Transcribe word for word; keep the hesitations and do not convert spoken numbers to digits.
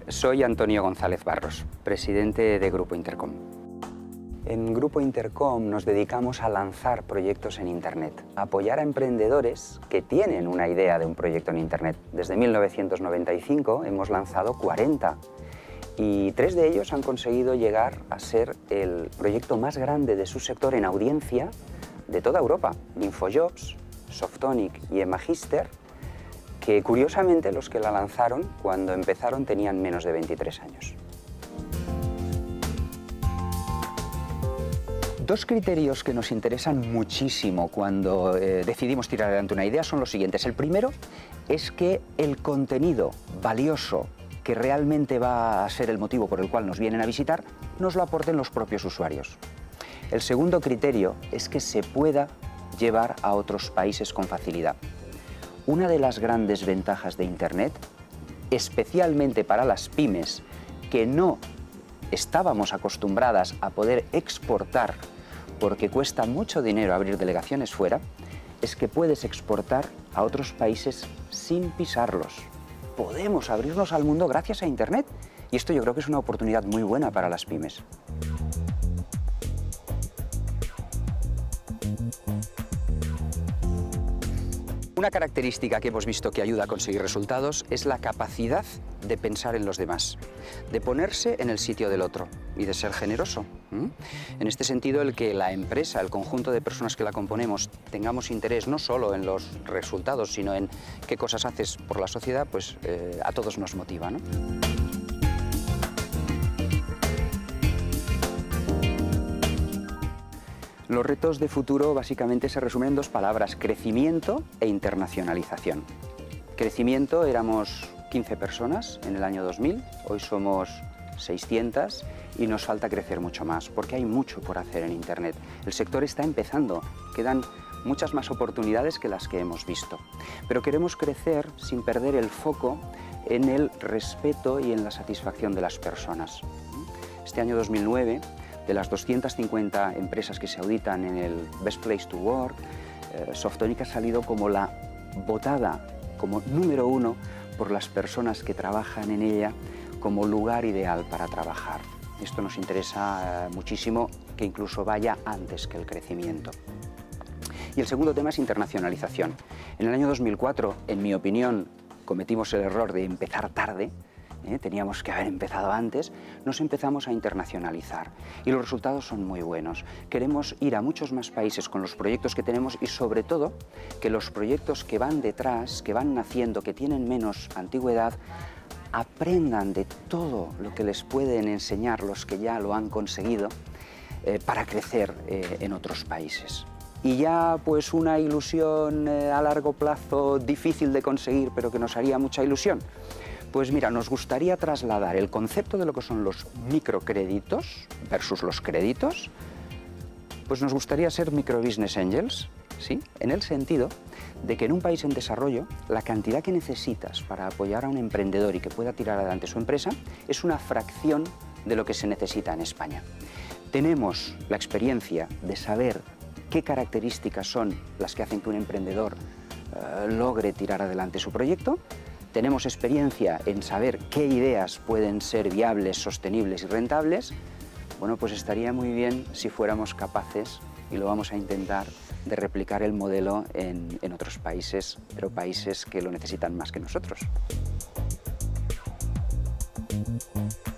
Soy Antonio González Barros, presidente de Grupo Intercom. En Grupo Intercom nos dedicamos a lanzar proyectos en Internet, a apoyar a emprendedores que tienen una idea de un proyecto en Internet. Desde mil novecientos noventa y cinco hemos lanzado cuarenta y tres de ellos han conseguido llegar a ser el proyecto más grande de su sector en audiencia de toda Europa. InfoJobs, Softonic y Emagister, que curiosamente los que la lanzaron cuando empezaron tenían menos de veintitrés años. Dos criterios que nos interesan muchísimo cuando eh, decidimos tirar adelante una idea son los siguientes. El primero es que el contenido valioso que realmente va a ser el motivo por el cual nos vienen a visitar nos lo aporten los propios usuarios. El segundo criterio es que se pueda llevar a otros países con facilidad. Una de las grandes ventajas de Internet, especialmente para las pymes que no estábamos acostumbradas a poder exportar porque cuesta mucho dinero abrir delegaciones fuera, es que puedes exportar a otros países sin pisarlos. Podemos abrirnos al mundo gracias a Internet y esto yo creo que es una oportunidad muy buena para las pymes. Una característica que hemos visto que ayuda a conseguir resultados es la capacidad de pensar en los demás, de ponerse en el sitio del otro y de ser generoso. ¿Mm? En este sentido, el que la empresa, el conjunto de personas que la componemos, tengamos interés no solo en los resultados, sino en qué cosas haces por la sociedad, pues eh, a todos nos motiva, ¿no? Los retos de futuro básicamente se resumen en dos palabras: crecimiento e internacionalización. Crecimiento, éramos quince personas en el año dos mil, hoy somos seiscientas y nos falta crecer mucho más, porque hay mucho por hacer en Internet. El sector está empezando, quedan muchas más oportunidades que las que hemos visto. Pero queremos crecer sin perder el foco en el respeto y en la satisfacción de las personas. Este año dos mil nueve, de las doscientas cincuenta empresas que se auditan en el Best Place to Work, eh, Softonic ha salido como la votada, como número uno por las personas que trabajan en ella, como lugar ideal para trabajar. Esto nos interesa eh, muchísimo, que incluso vaya antes que el crecimiento. Y el segundo tema es internacionalización. En el año dos mil cuatro, en mi opinión, cometimos el error de empezar tarde. ¿Eh? Teníamos que haber empezado antes, nos empezamos a internacionalizar y los resultados son muy buenos. Queremos ir a muchos más países con los proyectos que tenemos y sobre todo que los proyectos que van detrás, que van naciendo, que tienen menos antigüedad, aprendan de todo lo que les pueden enseñar los que ya lo han conseguido eh, para crecer eh, en otros países. Y ya pues una ilusión eh, a largo plazo difícil de conseguir, pero que nos haría mucha ilusión. Pues mira, nos gustaría trasladar el concepto de lo que son los microcréditos versus los créditos, pues nos gustaría ser microbusiness angels, ¿sí? En el sentido de que en un país en desarrollo la cantidad que necesitas para apoyar a un emprendedor y que pueda tirar adelante su empresa es una fracción de lo que se necesita en España. Tenemos la experiencia de saber qué características son las que hacen que un emprendedor eh, logre tirar adelante su proyecto. Tenemos experiencia en saber qué ideas pueden ser viables, sostenibles y rentables. Bueno, pues estaría muy bien si fuéramos capaces, y lo vamos a intentar, de replicar el modelo en, en otros países, pero países que lo necesitan más que nosotros.